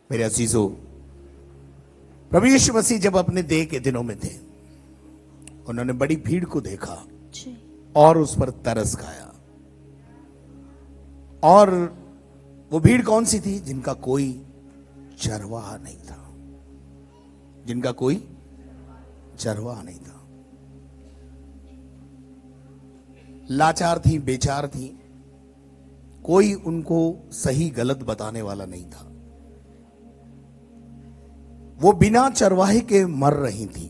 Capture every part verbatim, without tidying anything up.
मेरे अजीजों, प्रभु यीशु मसीह जब अपने देह के दिनों में थे, उन्होंने बड़ी भीड़ को देखा और उस पर तरस खाया। और वो भीड़ कौन सी थी? जिनका कोई चरवाहा नहीं था, जिनका कोई चरवाहा नहीं था। लाचार थी, बेचार थी, कोई उनको सही गलत बताने वाला नहीं था। वो बिना चरवाहे के मर रही थी।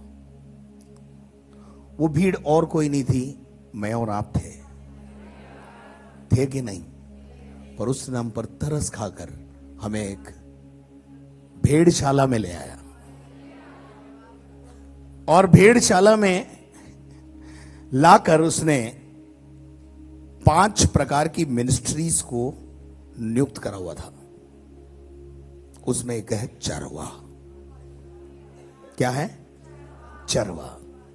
वो भीड़ और कोई नहीं थी, मैं और आप थे। थे कि नहीं? पर उसने हम पर तरस खाकर हमें एक भेड़शाला में ले आया, और भेड़शाला में लाकर उसने पांच प्रकार की मिनिस्ट्रीज को नियुक्त करा हुआ था। उसमें एक है चरवाहा। क्या है? चरवाहा।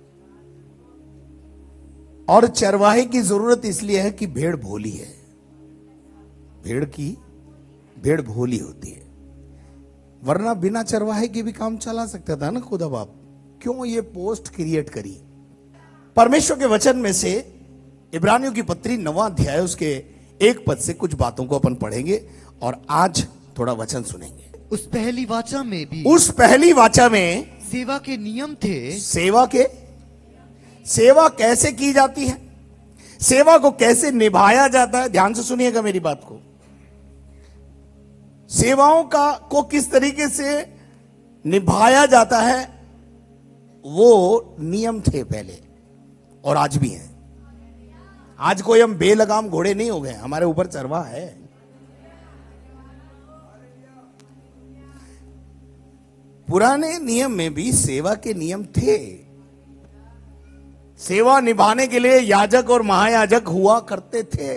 और चरवाहे की जरूरत इसलिए है कि भेड़ भोली है। भेड़ की भेड़ भोली होती है, वरना बिना चरवाहे के भी काम चला सकता था ना खुदा बाप। क्यों ये पोस्ट क्रिएट करी? परमेश्वर के वचन में से इब्रानियों की पत्री नवा अध्याय उसके एक पद से कुछ बातों को अपन पढ़ेंगे और आज थोड़ा वचन सुनेंगे। उस पहली वाचा में भी उस पहली वाचा में सेवा के नियम थे। सेवा के सेवा कैसे की जाती है, सेवा को कैसे निभाया जाता है। ध्यान से सुनिएगा मेरी बात को। सेवाओं का को किस तरीके से निभाया जाता है, वो नियम थे पहले और आज भी हैं। आज कोई हम बेलगाम घोड़े नहीं हो गए, हमारे ऊपर चरवाहा है। पुराने नियम में भी सेवा के नियम थे। सेवा निभाने के लिए याजक और महायाजक हुआ करते थे।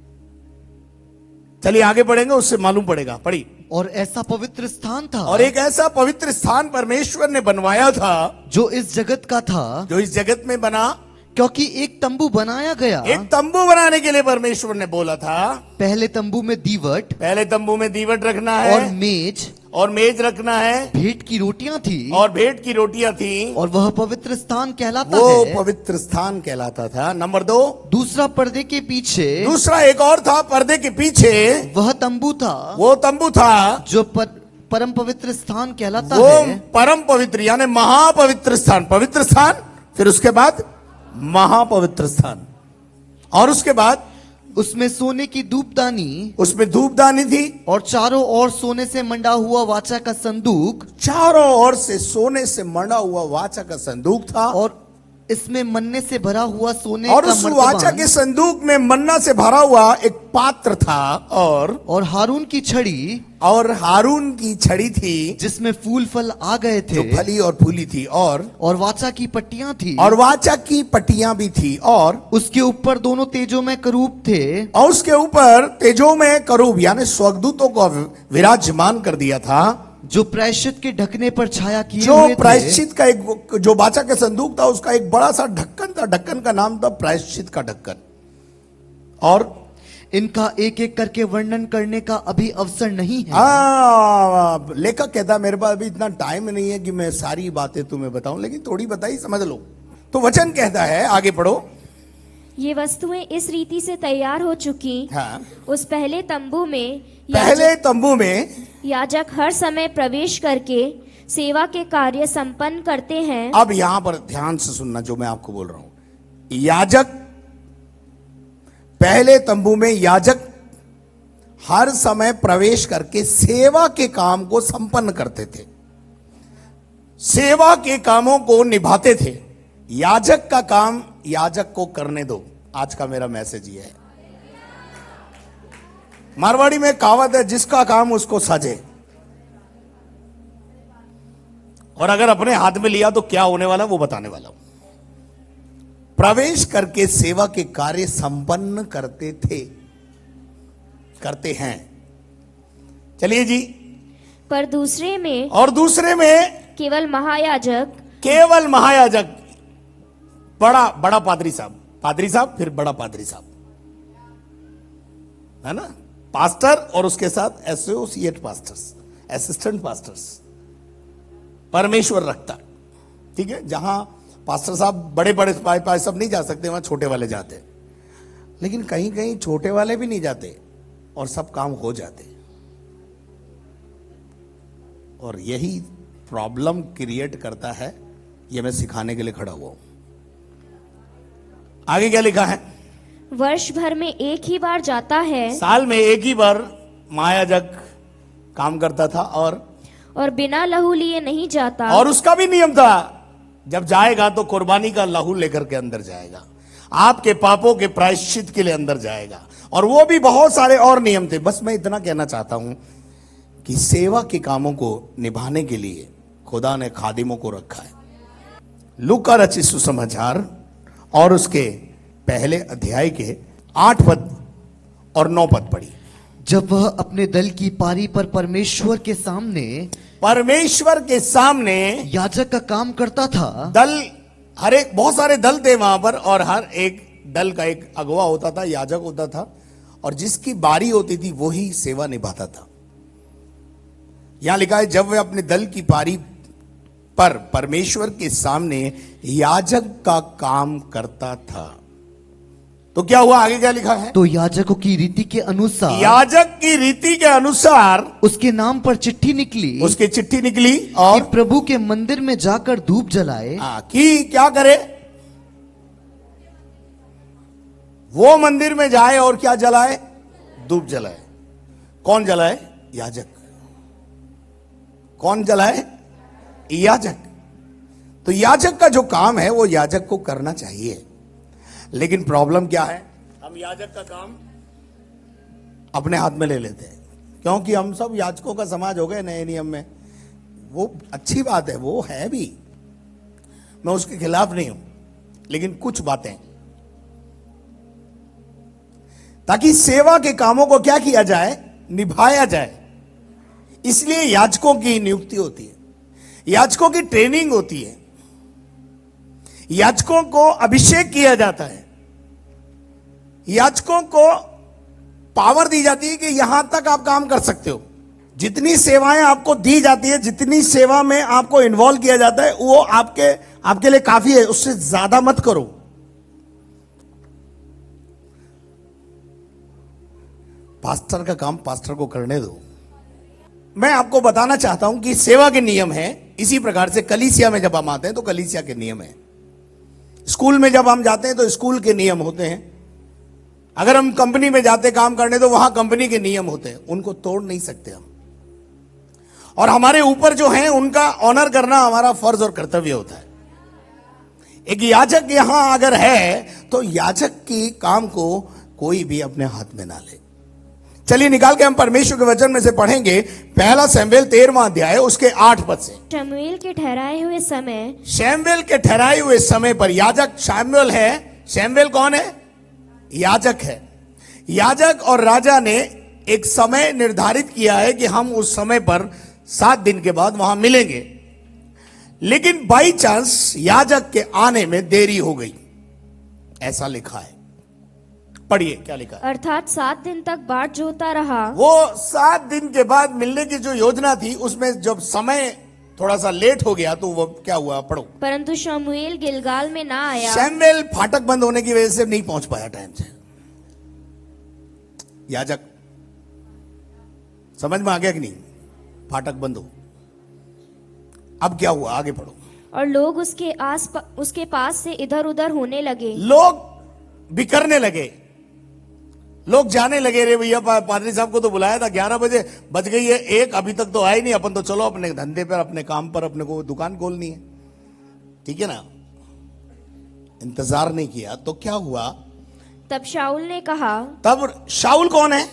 चलिए आगे बढ़ेंगे, उससे मालूम पड़ेगा। पढ़ी। और ऐसा पवित्र स्थान था, और एक ऐसा पवित्र स्थान परमेश्वर ने बनवाया था जो इस जगत का था, जो इस जगत में बना, क्योंकि एक तंबू बनाया गया। एक तंबू बनाने के लिए परमेश्वर ने बोला था, पहले तंबू में दीवट, पहले तंबू में दीवट रखना है, और मेज और मेज रखना है, भेंट की रोटियां थी, और भेंट की रोटियां थी, और वह पवित्र स्थान कहलाता वो है। पवित्र स्थान कहलाता था। नंबर दो, दूसरा पर्दे के पीछे, दूसरा एक और था पर्दे के पीछे, वह तंबू था, वो तंबू था जो पर, परम पवित्र स्थान कहलाता वो है। परम पवित्र यानी महापवित्र स्थान। पवित्र स्थान, फिर उसके बाद महापवित्र स्थान, और उसके बाद उसमें सोने की धूपदानी, उसमें धूपदानी थी, और चारों ओर सोने से मंडा हुआ वाचा का संदूक, चारों ओर से सोने से मंडा हुआ वाचा का संदूक था, और इसमें मन्ने से भरा हुआ सोने और का उस वाचा के संदूक में मन्ना से भरा हुआ एक पात्र था, और और हारून की छड़ी, और हारून की छड़ी थी जिसमें फूल फल आ गए थे, जो फली और फूली थी, और और वाचा की पट्टियां थी, और वाचा की पट्टियां भी थी, और उसके ऊपर दोनों तेजों में करूब थे, और उसके ऊपर तेजों में करूब यानी स्वर्गदूतों को विराजमान कर दिया था, जो प्रायश्चित के ढकने पर छाया किए जो हुए थे। प्रायश्चित का एक, जो वाचा का संदूक था उसका एक बड़ा सा ढक्कन था, ढक्कन का नाम था प्रायश्चित का ढक्कन। और इनका एक एक करके वर्णन करने का अभी अवसर नहीं है। आ, लेखक कहता मेरे पास अभी इतना टाइम नहीं है कि मैं सारी बातें तुम्हें बताऊं, लेकिन थोड़ी बताई समझ लो। तो वचन कहता है, आगे पढ़ो। ये वस्तुएं इस रीति से तैयार हो चुकी। हाँ। उस पहले तंबू में पहले तंबू में याजक हर समय प्रवेश करके सेवा के कार्य संपन्न करते हैं। अब यहां पर ध्यान से सुनना जो मैं आपको बोल रहा हूं। याजक, पहले तंबू में याजक हर समय प्रवेश करके सेवा के काम को संपन्न करते थे, सेवा के कामों को निभाते थे। याजक का काम याजक को करने दो। आज का मेरा मैसेज ये है। मारवाड़ी में कहावत है, जिसका काम उसको साजे। और अगर अपने हाथ में लिया तो क्या होने वाला वो बताने वाला हूं। प्रवेश करके सेवा के कार्य संपन्न करते थे, करते हैं। चलिए जी। पर दूसरे में, और दूसरे में केवल महायाजक, केवल महायाजक, बड़ा बड़ा पादरी साहब, पादरी साहब फिर बड़ा पादरी साहब, है ना, पास्टर और उसके साथ एसोसिएट पास्टर्स, असिस्टेंट पास्टर्स परमेश्वर रखता। ठीक है, जहां पास्टर साहब बड़े बड़े पास सब नहीं जा सकते, वहां छोटे वाले जाते, लेकिन कहीं कहीं छोटे वाले भी नहीं जाते और सब काम हो जाते। और यही प्रॉब्लम क्रिएट करता है, ये मैं सिखाने के लिए खड़ा हुआ हूं। आगे क्या लिखा है? वर्ष भर में एक ही बार जाता है साल में एक ही बार महायाजक काम करता था, और और बिना लहू लिए नहीं जाता। और उसका भी नियम था, जब जाएगा तो कुर्बानी का लहू लेकर के अंदर जाएगा, आपके पापों के प्रायश्चित के लिए अंदर जाएगा, और वो भी बहुत सारे और नियम थे। बस मैं इतना कहना चाहता हूं कि सेवा के कामों को निभाने के लिए खुदा ने खादिमों को रखा है। लूका रचित सुसमाचार और उसके पहले अध्याय के आठ पद और नौ पद पढ़ी। जब वह अपने दल की पारी पर परमेश्वर के सामने परमेश्वर के सामने याजक का काम करता था, दल, हर एक बहुत सारे दल थे वहां पर, और हर एक दल का एक अगवा होता था, याजक होता था, और जिसकी बारी होती थी वही सेवा निभाता था। यहां लिखा है जब वह अपने दल की पारी पर परमेश्वर के सामने याजक का काम करता था, तो क्या हुआ? आगे क्या लिखा है? तो याजकों की रीति के अनुसार याजक की रीति के अनुसार उसके नाम पर चिट्ठी निकली, उसकी चिट्ठी निकली, कि और प्रभु के मंदिर में जाकर धूप जलाए। आ, कि क्या करे? वो मंदिर में जाए और क्या जलाए? धूप जलाए। कौन जलाए? याजक। कौन जलाए? याजक। तो याजक का जो काम है वो याजक को करना चाहिए, लेकिन प्रॉब्लम क्या है? हम याजक का काम अपने हाथ में ले लेते हैं, क्योंकि हम सब याजकों का समाज हो गए नए नियम में। वो अच्छी बात है, वो है भी, मैं उसके खिलाफ नहीं हूं, लेकिन कुछ बातें, ताकि सेवा के कामों को क्या किया जाए? निभाया जाए। इसलिए याजकों की नियुक्ति होती है, याजकों की ट्रेनिंग होती है, याजकों को अभिषेक किया जाता है, याजकों को पावर दी जाती है कि यहां तक आप काम कर सकते हो। जितनी सेवाएं आपको दी जाती है, जितनी सेवा में आपको इन्वॉल्व किया जाता है, वो आपके आपके लिए काफी है, उससे ज्यादा मत करो। पास्टर का काम पास्टर को करने दो। मैं आपको बताना चाहता हूं कि सेवा के नियम है। इसी प्रकार से कलीसिया में जब हम आते हैं तो कलीसिया के नियम है। स्कूल में जब हम जाते हैं तो स्कूल के नियम होते हैं। अगर हम कंपनी में जाते काम करने तो वहां कंपनी के नियम होते हैं, उनको तोड़ नहीं सकते हम। और हमारे ऊपर जो है उनका ऑनर करना हमारा फर्ज और कर्तव्य होता है। एक याजक यहां अगर है तो याजक की काम को कोई भी अपने हाथ में ना ले। चलिए निकाल के हम परमेश्वर के वचन में से पढ़ेंगे। पहला शमूएल तेरहवां अध्याय उसके आठ पद से। शमूएल के ठहराए हुए समय शमूएल के ठहराए हुए समय पर याजक शमूएल है। शमूएल कौन है? याजक है। याजक और राजा ने एक समय निर्धारित किया है कि हम उस समय पर सात दिन के बाद वहां मिलेंगे, लेकिन बाई चांस याजक के आने में देरी हो गई, ऐसा लिखा है। पढ़िए क्या लिखा है। अर्थात सात दिन तक बाट जोता रहा। वो सात दिन के बाद मिलने की जो योजना थी उसमें जब समय थोड़ा सा लेट हो गया तो वो क्या हुआ? पढ़ो। परंतु शमूएल गिलगाल में ना आया। शमूएल फाटक बंद होने की वजह से नहीं पहुंच पाया टाइम से। याजक समझ में आ गया कि नहीं? फाटक बंद हो। अब क्या हुआ? आगे पढ़ो। और लोग उसके आस उसके पास से इधर उधर होने लगे। लोग बिखरने लगे, लोग जाने लगे। रे भैया पादरी साहब को तो बुलाया था, ग्यारह बजे बज गई है, एक अभी तक तो आए नहीं, अपन तो चलो अपने धंधे पर, अपने काम पर, अपने को दुकान खोलनी है, ठीक है ना। इंतजार नहीं किया तो क्या हुआ? तब शाऊल ने कहा। तब शाऊल कौन है?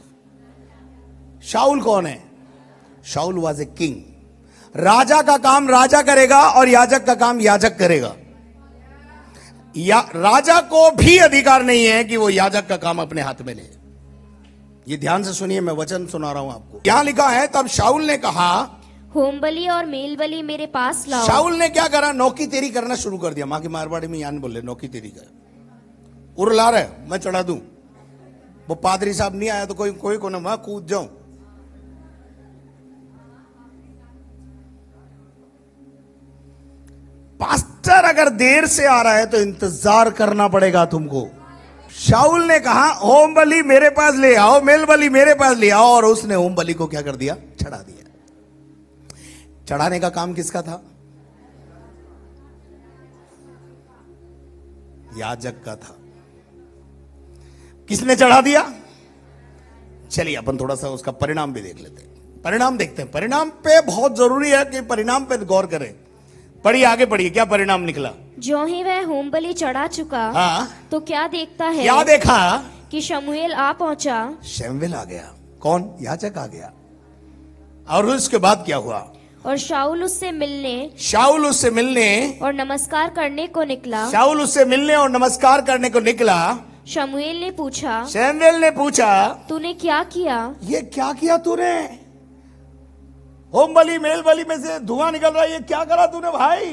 शाऊल कौन है? शाऊल वाज ए किंग। राजा का काम राजा करेगा और याजक का काम याजक करेगा। या राजा को भी अधिकार नहीं है कि वो याजक का काम अपने हाथ में ले। ये ध्यान से सुनिए, मैं वचन सुना रहा हूं आपको। यहां लिखा है तब शाऊल ने कहा, होम बलि और मेल बलि मेरे पास लाओ। शाऊल ने क्या करा? नौकी तेरी करना शुरू कर दिया। मां की मारवाड़ी में यान बोले नौकी तेरी कर, उर ला रहे मैं चढ़ा दूं। वो पादरी साहब नहीं आया तो कोई कोई को ना मैं कूद जाऊं। अगर देर से आ रहा है तो इंतजार करना पड़ेगा तुमको। शाऊल ने कहा होम बलि मेरे पास ले आओ, मेल बलि मेरे पास ले आओ, और उसने होम बलि को क्या कर दिया? चढ़ा दिया। चढ़ाने का काम किसका था? याजक का था। किसने चढ़ा दिया? चलिए अपन थोड़ा सा उसका परिणाम भी देख लेते हैं। परिणाम देखते हैं। परिणाम पे बहुत जरूरी है कि परिणाम पे गौर करें। पढ़िए, आगे पढ़िए, क्या परिणाम निकला? जो ही वह होम बलि चढ़ा चुका, हाँ, तो क्या देखता है क्या देखा? कि शमूएल आ पहुंचा। शमूएल आ गया। कौन? याजक आ गया। और उसके बाद क्या हुआ? और शाऊल उससे मिलने शाऊल उससे मिलने और नमस्कार करने को निकला। शाऊल उससे मिलने और नमस्कार करने को निकला। शमूएल ने पूछा, शमूएल ने पूछा, तूने क्या किया? ये क्या किया तूने? होम बलि मेल बलि में से धुआं निकल रहा है, ये क्या करा तूने भाई?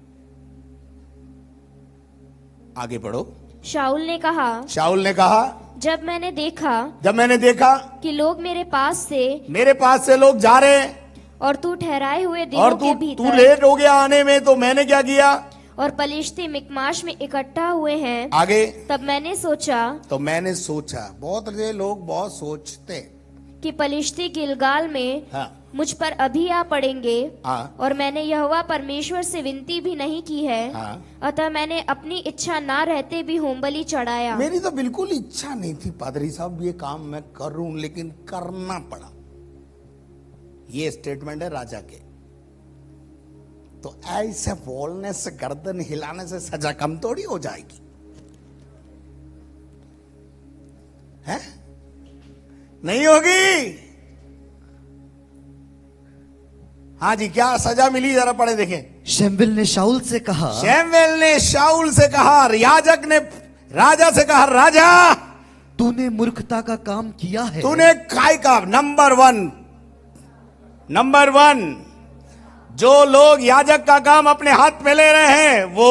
आगे पढ़ो। शाऊल ने कहा शाऊल ने कहा जब मैंने देखा जब मैंने देखा कि लोग मेरे पास से मेरे पास से लोग जा रहे हैं और तू ठहराए हुए और दिनों तू के तू भीतर लेट हो गया आने में, तो मैंने क्या किया? और पलिश्ती मिकमाश में इकट्ठा हुए हैं। आगे तब मैंने सोचा तो मैंने सोचा, बहुत से लोग बहुत सोचते कि पलिश्ती गिलगाल में हाँ मुझ पर अभी आ पड़ेंगे, हाँ और मैंने यहोवा परमेश्वर से विनती भी नहीं की है। हाँ। अतः मैंने अपनी इच्छा ना रहते भी होम बलि चढ़ाया। मेरी तो बिल्कुल इच्छा नहीं थी पादरी साहब ये काम मैं करूं, लेकिन करना पड़ा। ये स्टेटमेंट है राजा के। तो ऐसे बोलने से, गर्दन हिलाने से सजा कम थोड़ी हो जाएगी, है? नहीं होगी। हाँ जी, क्या सजा मिली? जरा पढ़े देखें। शमूएल ने शाऊल से कहा शमूएल ने शाऊल से कहा, याजक ने राजा से कहा, राजा तूने मूर्खता का काम किया है। तूने काय का? नंबर वन नंबर वन जो लोग याजक का काम अपने हाथ में ले रहे हैं वो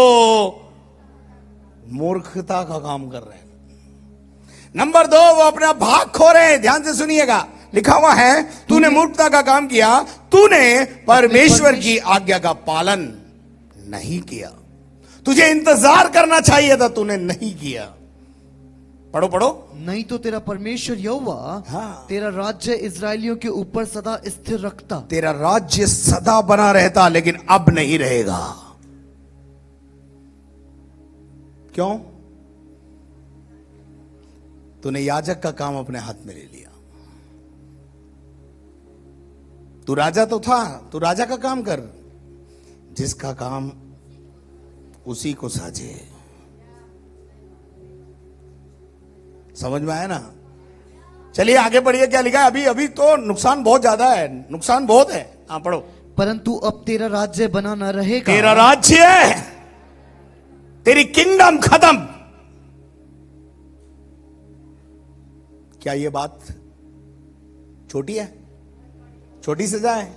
मूर्खता का काम कर रहे हैं। नंबर दो, वो अपना भाग खो रहे हैं। ध्यान से सुनिएगा, लिखा हुआ है तूने मूर्खता का काम किया, तूने परमेश्वर की आज्ञा का पालन नहीं किया। तुझे इंतजार करना चाहिए था, तूने नहीं किया। पढ़ो पढ़ो। नहीं तो तेरा परमेश्वर यहोवा हाँ। तेरा राज्य इजरायलियों के ऊपर सदा स्थिर रखता। तेरा राज्य सदा बना रहता, लेकिन अब नहीं रहेगा। क्यों? तूने याजक का काम अपने हाथ में ले लिया। तू राजा तो था, तू राजा का काम कर, जिसका काम उसी को साझे। समझ में आया ना? चलिए आगे बढ़िए, क्या लिखा है? अभी अभी तो नुकसान बहुत ज्यादा है, नुकसान बहुत है। हाँ पढ़ो। परंतु अब तेरा राज्य बना न रहेगा। तेरा राज्य है, तेरी किंगडम खत्म। क्या ये बात छोटी है? छोटी सजा है?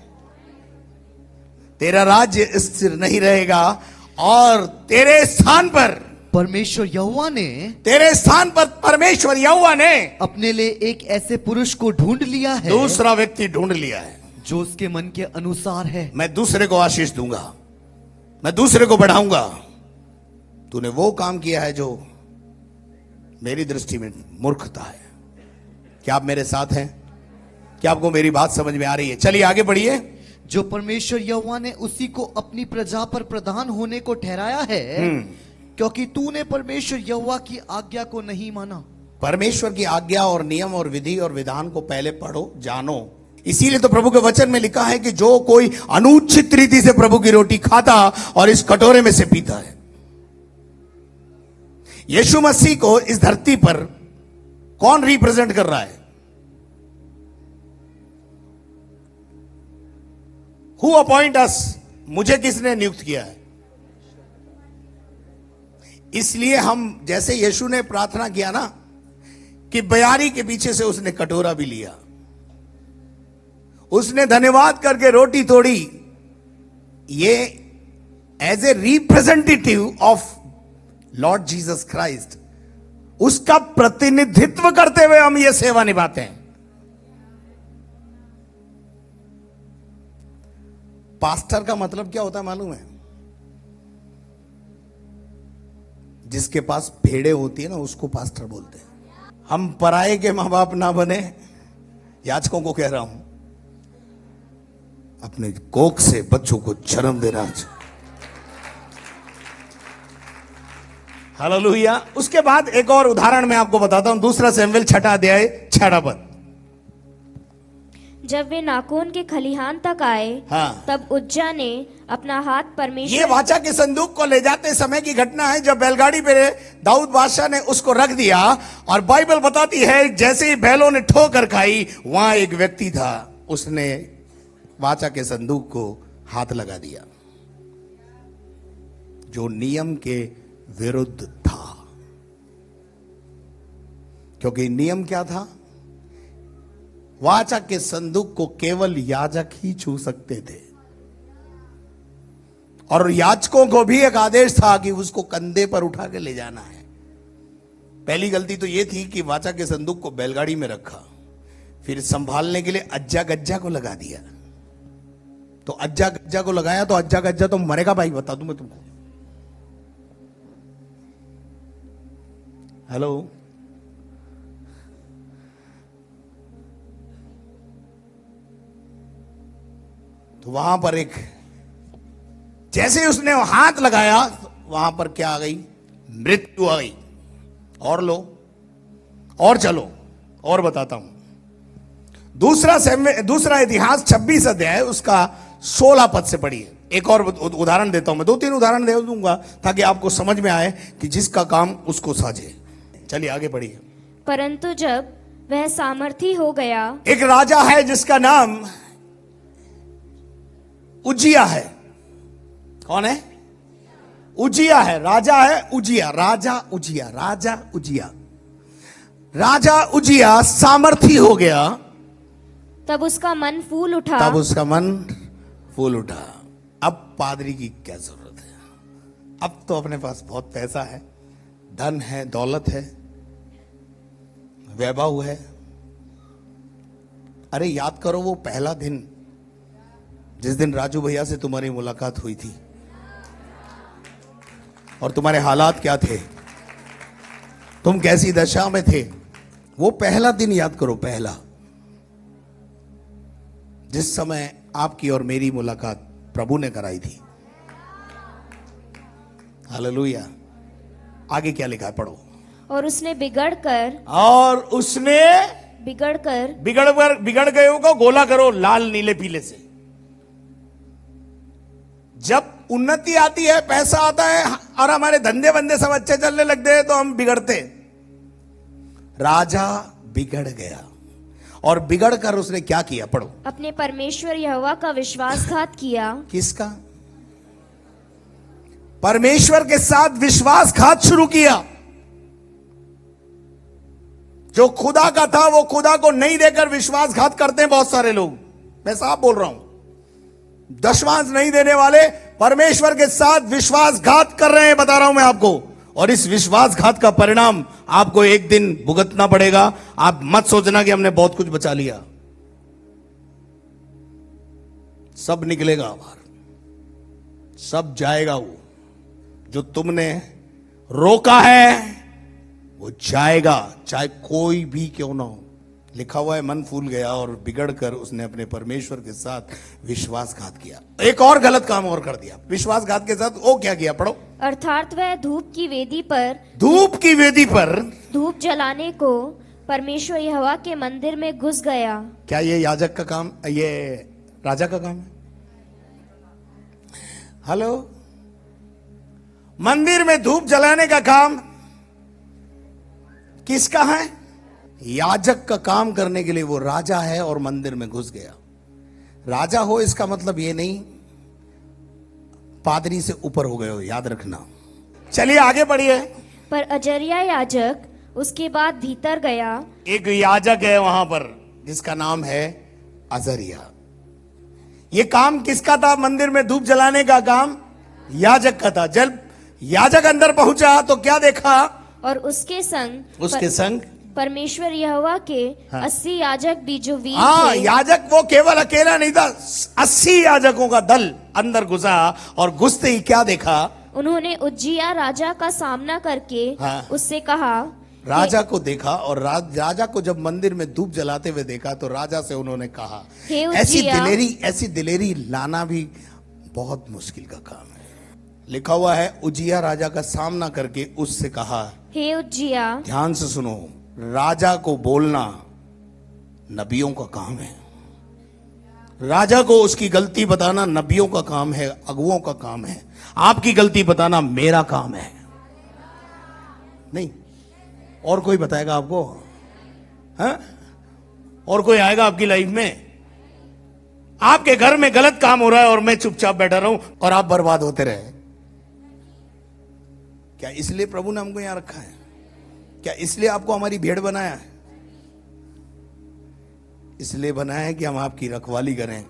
तेरा राज्य स्थिर नहीं रहेगा, और तेरे स्थान पर परमेश्वर यहोवा ने तेरे स्थान पर परमेश्वर यहोवा ने अपने लिए एक ऐसे पुरुष को ढूंढ लिया है, दूसरा व्यक्ति ढूंढ लिया है जो उसके मन के अनुसार है। मैं दूसरे को आशीष दूंगा, मैं दूसरे को बढ़ाऊंगा। तूने वो काम किया है जो मेरी दृष्टि में मूर्खता है। क्या आप मेरे साथ हैं? क्या आपको मेरी बात समझ में आ रही है? चलिए आगे बढ़िए। जो परमेश्वर यहोवा ने उसी को अपनी प्रजा पर प्रधान होने को ठहराया है, क्योंकि तूने परमेश्वर यहोवा की आज्ञा को नहीं माना। परमेश्वर की आज्ञा और नियम और विधि और विधान को पहले पढ़ो, जानो। इसीलिए तो प्रभु के वचन में लिखा है कि जो कोई अनुचित रीति से प्रभु की रोटी खाता और इस कटोरे में से पीता है। यीशु मसीह को इस धरती पर कौन रिप्रेजेंट कर रहा है? Who appoint us? मुझे किसने नियुक्त किया है? इसलिए हम, जैसे यीशु ने प्रार्थना किया ना कि बयारी के पीछे से उसने कटोरा भी लिया, उसने धन्यवाद करके रोटी तोड़ी। ये as a representative of lord Jesus Christ, उसका प्रतिनिधित्व करते हुए हम ये सेवा निभाते हैं। पास्टर का मतलब क्या होता है मालूम है? जिसके पास भेड़े होती है ना उसको पास्टर बोलते हैं। हम पराये के मां बाप ना बने, याजकों को कह रहा हूं, अपने कोख से बच्चों को जन्म देना। हालेलुया। उसके बाद एक और उदाहरण मैं आपको बताता हूं, दूसरा शमूएल छठा अध्याय छठा पद। जब वे नाकोन के खलिहान तक आए, हाँ। तब उज्जा ने अपना हाथ ये परमेश्वर वाचा के संदूक को ले जाते समय की घटना है, जब बैलगाड़ी पे दाऊद बादशाह ने उसको रख दिया, और बाइबल बताती है जैसे ही बैलों ने ठोकर खाई, वहां एक व्यक्ति था, उसने वाचा के संदूक को हाथ लगा दिया, जो नियम के विरुद्ध था। क्योंकि नियम क्या था? वाचा के संदूक को केवल याजक ही छू सकते थे, और याजकों को भी एक आदेश था कि उसको कंधे पर उठा के ले जाना है। पहली गलती तो यह थी कि वाचा के संदूक को बैलगाड़ी में रखा, फिर संभालने के लिए अज्जा गज्जा को लगा दिया। तो अज्जा गज्जा को लगाया तो अज्जा गज्जा तो मरेगा भाई, बता दूं मैं तुमको। हेलो, तो वहां पर एक, जैसे उसने हाथ लगाया वहां पर क्या आ गई? मृत्यु आ गई। और लो, और चलो, और बताता हूं। दूसरा दूसरा इतिहास छब्बीस अध्याय उसका सोलह पद से पढ़िए। एक और उदाहरण देता हूं मैं, दो तीन उदाहरण दे दूंगा ताकि आपको समझ में आए कि जिसका काम उसको साझे। चलिए आगे बढ़िए। परंतु जब वह सामर्थी हो गया, एक राजा है जिसका नाम उजिया है। कौन है? उजिया है, राजा है उजिया, राजा उजिया, राजा उजिया, राजा उजिया सामर्थी हो गया, तब उसका मन फूल उठा। तब उसका मन फूल उठा। अब पादरी की क्या जरूरत है? अब तो अपने पास बहुत पैसा है, धन है, दौलत है, वैभव है। अरे याद करो वो पहला दिन जिस दिन राजू भैया से तुम्हारी मुलाकात हुई थी, और तुम्हारे हालात क्या थे, तुम कैसी दशा में थे। वो पहला दिन याद करो, पहला जिस समय आपकी और मेरी मुलाकात प्रभु ने कराई थी। हालेलुया। आगे क्या लिखा है, पढ़ो। और उसने बिगड़ कर और उसने बिगड़ कर बिगड़ कर बिगड़ गए को गोला करो लाल नीले पीले से। जब उन्नति आती है, पैसा आता है, और हमारे धंधे बंदे सब अच्छे चलने लगते हैं, तो हम बिगड़ते। राजा बिगड़ गया, और बिगड़ कर उसने क्या किया, पढ़ो। अपने परमेश्वर यहोवा का विश्वासघात किया। किसका? परमेश्वर के साथ विश्वासघात शुरू किया। जो खुदा का था वो खुदा को नहीं देकर विश्वासघात करते हैं बहुत सारे लोग। मैं साफ बोल रहा हूं, दशमांश नहीं देने वाले परमेश्वर के साथ विश्वासघात कर रहे हैं, बता रहा हूं मैं आपको। और इस विश्वासघात का परिणाम आपको एक दिन भुगतना पड़ेगा। आप मत सोचना कि हमने बहुत कुछ बचा लिया, सब निकलेगा बाहर, सब जाएगा। वो जो तुमने रोका है वो जाएगा, चाहे कोई भी क्यों ना हो। लिखा हुआ है मन फूल गया और बिगड़कर उसने अपने परमेश्वर के साथ विश्वासघात किया। एक और गलत काम और कर दिया विश्वासघात के साथ। वो क्या किया, पढ़ो। अर्थात वह धूप की वेदी पर धूप की वेदी पर धूप जलाने को परमेश्वर यहोवा के मंदिर में घुस गया। क्या ये याजक का काम, ये राजा का काम है? हेलो, मंदिर में धूप जलाने का काम किसका है? याजक का काम करने के लिए वो राजा है और मंदिर में घुस गया। राजा हो इसका मतलब ये नहीं पादरी से ऊपर हो गए हो, याद रखना। चलिए आगे बढ़िए। पर अजरिया याजक उसके बाद भीतर गया। एक याजक है वहां पर जिसका नाम है अजरिया। ये काम किसका था? मंदिर में धूप जलाने का काम याजक का था। जब याजक अंदर पहुंचा तो क्या देखा? और उसके संग उसके पर, संग परमेश्वर यहोवा के हाँ। अस्सी याजक भी जो वीर हाँ, थे। याजक वो केवल अकेला नहीं था, अस्सी याजकों का दल अंदर घुसा। और घुसते ही क्या देखा? उन्होंने उज्जिया राजा का सामना करके हाँ। उससे कहा, राजा को देखा और राज, राजा को जब मंदिर में धूप जलाते हुए देखा तो राजा से उन्होंने कहा, हे ऐसी उज्जिया, दिलेरी ऐसी दिलेरी लाना भी बहुत मुश्किल का काम है। लिखा हुआ है, उज्जिया राजा का सामना करके उससे कहा, हे उज्जिया, ध्यान से सुनो, राजा को बोलना नबियों का काम है। राजा को उसकी गलती बताना नबियों का काम है, अगुओं का काम है। आपकी गलती बताना मेरा काम है। नहीं, और कोई बताएगा आपको? हाँ? और कोई आएगा आपकी लाइफ में? आपके घर में गलत काम हो रहा है और मैं चुपचाप बैठा रहूं और आप बर्बाद होते रहे? क्या इसलिए प्रभु ने हमको यहां रखा है? क्या इसलिए आपको हमारी भेड़ बनाया है? इसलिए बनाया है कि हम आपकी रखवाली करें।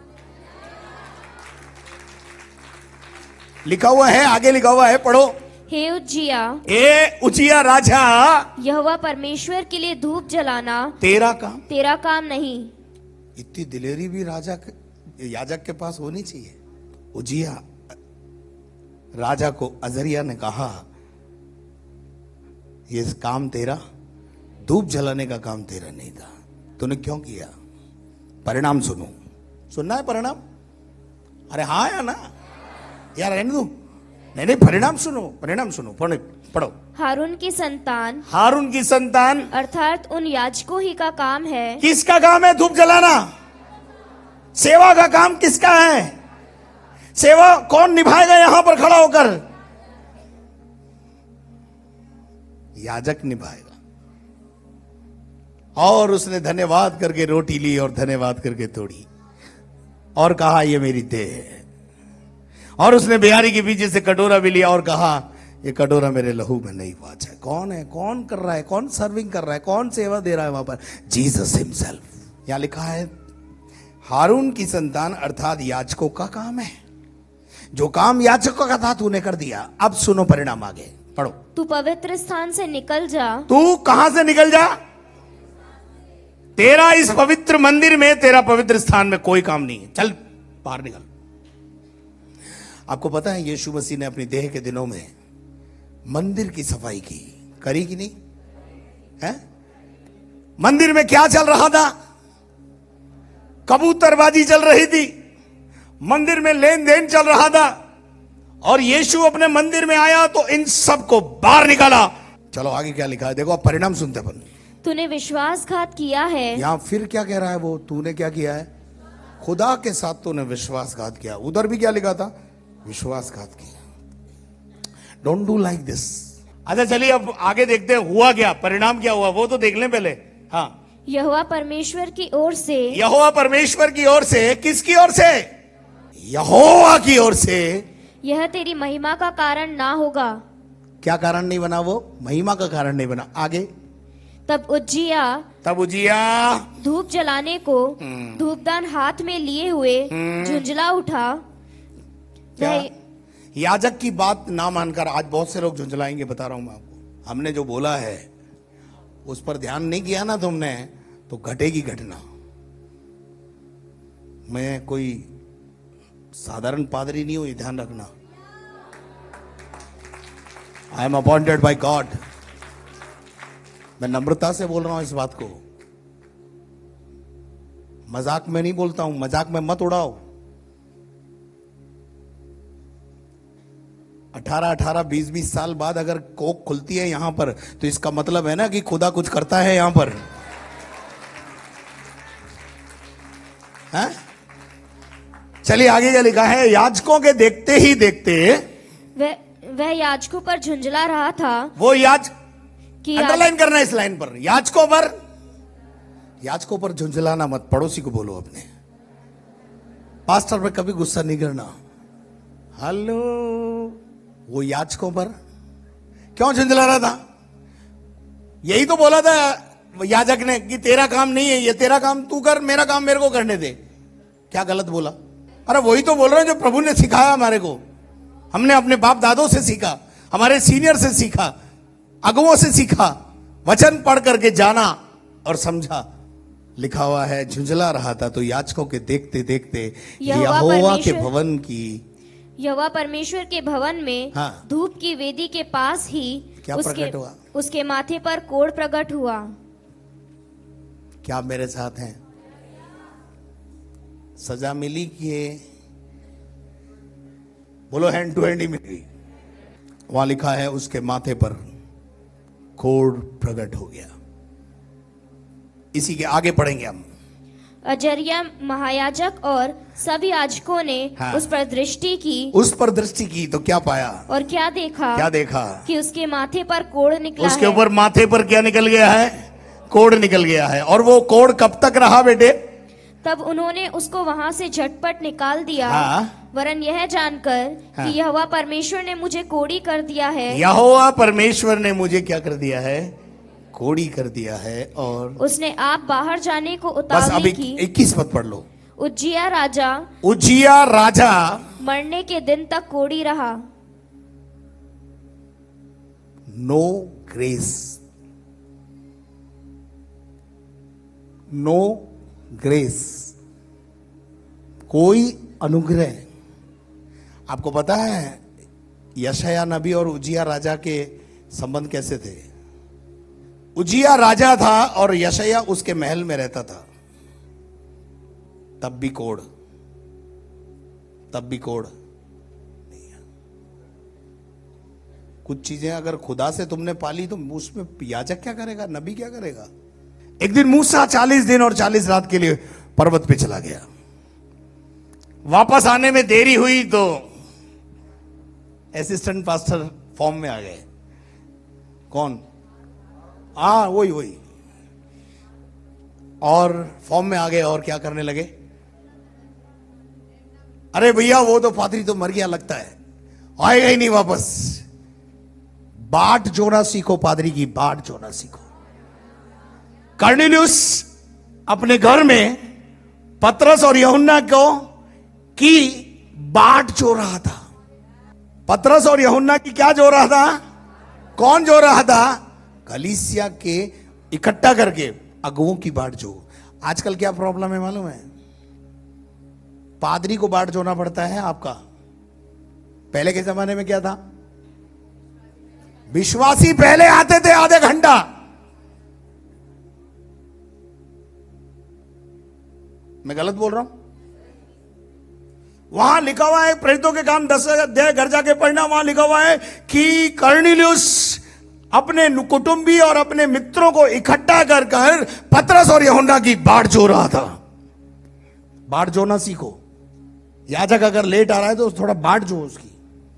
लिखा हुआ है, आगे लिखा हुआ है, पढ़ो। हे उज्जिया, ए उज्जिया राजा, यहोवा परमेश्वर के लिए धूप जलाना तेरा काम तेरा काम नहीं। इतनी दिलेरी भी राजा के, याजक के पास होनी चाहिए। उज्जिया राजा को अजरिया ने कहा, ये काम तेरा, धूप जलाने का काम तेरा नहीं था, तूने क्यों किया? परिणाम सुनो। सुनना है परिणाम? अरे हाँ या ना यार, रहने दो। नहीं नहीं, परिणाम सुनो, परिणाम सुनो, पढ़ो पढ़ो। हारून की संतान, हारून की संतान अर्थात उन याजकों ही का काम है। किसका काम है धूप जलाना? सेवा का काम किसका है? सेवा कौन निभाएगा यहां पर खड़ा होकर? याजक निभाएगा। और उसने धन्यवाद करके रोटी ली और धन्यवाद करके तोड़ी और कहा, ये मेरी देह है। और उसने बिहारी के पीछे से कटोरा भी लिया और कहा, ये कटोरा मेरे लहू में नहीं वाच है। कौन है? कौन कर रहा है? कौन सर्विंग कर रहा है? कौन सेवा दे रहा है वहां पर? Jesus himself. यहां लिखा है, हारून की संतान अर्थात याजकों का काम है। जो काम याजकों का था तूने कर दिया। अब सुनो परिणाम, आगे पढ़ो। तू पवित्र स्थान से निकल जा। तू कहां से निकल जा? तेरा इस पवित्र मंदिर में, तेरा पवित्र स्थान में कोई काम नहीं है। चल बाहर निकल। आपको पता है यीशु मसीह ने अपनी देह के दिनों में मंदिर की सफाई की, करी कि नहीं है? मंदिर में क्या चल रहा था? कबूतरबाजी चल रही थी, मंदिर में लेन देन चल रहा था। और यीशु अपने मंदिर में आया तो इन सबको बाहर निकाला। चलो आगे क्या लिखा है देखो, आप परिणाम सुनते अपन। तूने विश्वासघात किया है। यहां फिर क्या कह रहा है वो? तूने क्या किया है? खुदा के साथ तूने विश्वासघात किया। उधर भी क्या लिखा था? विश्वासघात किया। Don't do like this. अच्छा चलिए अब आगे देखते हैं हुआ क्या, परिणाम क्या हुआ वो तो देख लें पहले। हाँ, यहोवा परमेश्वर की ओर से, यहोवा परमेश्वर की ओर से। किसकी ओर से? यहोवा की ओर से। यह तेरी महिमा का कारण ना होगा। क्या कारण नहीं बना वो? महिमा का कारण नहीं बना। आगे, तब उज्जिया तब उजिया धूप जलाने को धूपदान हाथ में लिए हुए झुंझला उठा। क्या? वह याजक की बात ना मानकर आज बहुत से लोग झुंझलाएंगे, बता रहा हूं मैं आपको। हमने जो बोला है उस पर ध्यान नहीं किया ना तुमने, तो घटेगी घटना। मैं कोई साधारण पादरी नहीं हूं, ये ध्यान रखना। I am appointed by God. मैं नम्रता से बोल रहा हूं इस बात को, मजाक में नहीं बोलता हूं। मजाक में मत उड़ाओ। अठारह अठारह बीस बीस साल बाद अगर कोक खुलती है यहां पर, तो इसका मतलब है ना कि खुदा कुछ करता है यहां पर। हैं? चलिए आगे क्या लिखा है? याजकों के देखते ही देखते वह वह याजकों पर झुंझला रहा था वो याज कि अंडरलाइन करना है इस लाइन पर। याजकों पर, याजकों पर झुंझलाना मत। पड़ोसी को बोलो अपने, पास्टर पे कभी गुस्सा नहीं करना। हेलो, वो याजकों पर क्यों झुंझला रहा था? यही तो बोला था याजक ने कि तेरा काम नहीं है ये, तेरा काम तू कर, मेरा काम मेरे को करने दे। क्या गलत बोला? अरे वही तो बोल रहे हैं जो प्रभु ने सिखाया हमारे को। हमने अपने बाप दादों से सीखा, हमारे सीनियर से सीखा, अगुओं से सीखा, वचन पढ़ करके जाना और समझा। लिखा हुआ है झुंझला रहा था तो याजकों के देखते देखते यहोवा यहोवा के परमेश्वर- भवन की यहोवा परमेश्वर के भवन में हाँ। धूप की वेदी के पास ही क्या उसके प्रकट हुआ? उसके माथे पर कोढ़ प्रकट हुआ। क्या आप मेरे साथ हैं? सजा मिली कि ये बोलो हैंड टू हैंड ही मिली। वहां लिखा है उसके माथे पर कोढ़ प्रकट हो गया। इसी के आगे पढ़ेंगे हम। अजर्या महायाजक और सब याजकों ने हाँ। उस पर दृष्टि की उस पर दृष्टि की तो क्या पाया? और क्या देखा क्या देखा? कि उसके माथे पर कोढ़ निकला उसके है। ऊपर माथे पर क्या निकल गया है? कोढ़ निकल गया है। और वो कोढ़ कब तक रहा बेटे? तब उन्होंने उसको वहां से झटपट निकाल दिया। हाँ। वरन यह जानकर हाँ। कि यहोवा परमेश्वर ने मुझे कोढ़ी कर दिया है। यहोवा परमेश्वर ने मुझे क्या कर दिया है? कोढ़ी कर दिया है। और उसने आप बाहर जाने को बस उतावली अभी की। इक्कीस पद पढ़ लो। उज्जिया राजा उज्जिया राजा मरने के दिन तक कोढ़ी रहा। नो ग्रेस, नो ग्रेस, कोई अनुग्रह। आपको पता है यशाया नबी और उज्जिया राजा के संबंध कैसे थे? उज्जिया राजा था और यशाया उसके महल में रहता था। तब भी कोढ़, तब भी कोढ़ नहीं है। कुछ चीजें अगर खुदा से तुमने पाली तो उसमें याजक क्या करेगा? नबी क्या करेगा? एक दिन मूसा चालीस दिन और चालीस रात के लिए पर्वत पे चला गया। वापस आने में देरी हुई तो असिस्टेंट पास्टर फॉर्म में आ गए। कौन? हाँ वही वही। और फॉर्म में आ गए और क्या करने लगे? अरे भैया वो तो पादरी तो मर गया लगता है, आएगा ही नहीं वापस। बाट जोना सीखो पादरी की, बाट जोना सीखो। कर्नेलियुस अपने घर में पतरस और यूहन्ना को की बाट जो रहा था। पतरस और यूहन्ना की क्या जो रहा था? कौन जो रहा था? कलीसिया के इकट्ठा करके अगुओं की बाट जो। आजकल क्या प्रॉब्लम है मालूम है? पादरी को बाट जोना पड़ता है आपका। पहले के जमाने में क्या था? विश्वासी पहले आते थे आधे घंटा, मैं गलत बोल रहा हूं? वहां लिखा हुआ है प्रेरितों के काम दस अध्याय घर जाके पढ़ना। वहां लिखा हुआ है कि कर्नेलियुस अपने कुटुंबी और अपने मित्रों को इकट्ठा कर कर पतरस और यूहन्ना की बाट जो रहा था। बाट जोना सीखो। याजक अगर लेट आ रहा है तो थोड़ा बाट जो उसकी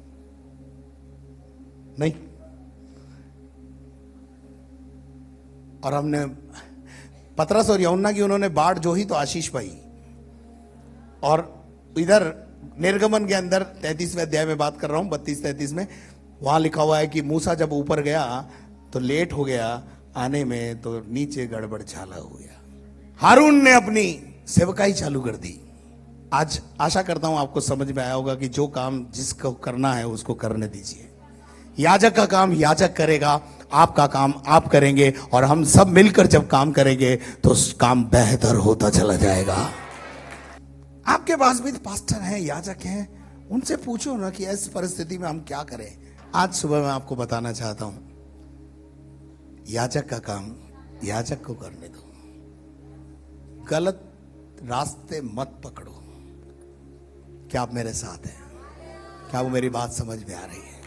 नहीं। और हमने पतरस और यूहन्ना की उन्होंने बाट जो ही तो आशीष पाई। और इधर निर्गमन के अंदर तैंतीसवें अध्याय में बात कर रहा हूं, बत्तीस तैंतीस में वहां लिखा हुआ है कि मूसा जब ऊपर गया तो लेट हो गया आने में, तो नीचे गड़बड़ झाला हो गया। हारून ने अपनी सेवकाई चालू कर दी। आज आशा करता हूं आपको समझ में आया होगा कि जो काम जिसको करना है उसको करने दीजिए। याजक का काम याजक करेगा, आपका काम आप करेंगे, और हम सब मिलकर जब काम करेंगे तो काम बेहतर होता चला जाएगा। आपके पास भी पास्टर हैं, याजक हैं, उनसे पूछो ना कि इस परिस्थिति में हम क्या करें। आज सुबह मैं आपको बताना चाहता हूं, याजक का काम याजक को करने दो। गलत रास्ते मत पकड़ो। क्या आप मेरे साथ हैं? क्या वो मेरी बात समझ में आ रही है?